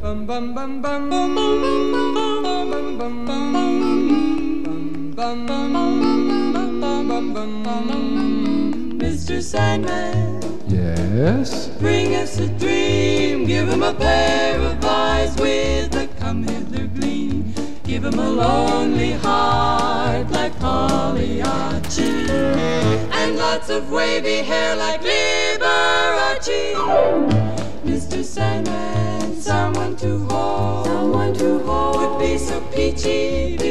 Mr. Sandman, Yes? bring us a dream. Give him a pair of eyes with a come-hither gleam. Give him a lonely heart like Pagliacci, and lots of wavy hair like Liberace. Mr. Sandman, someone to hold would be so peachy.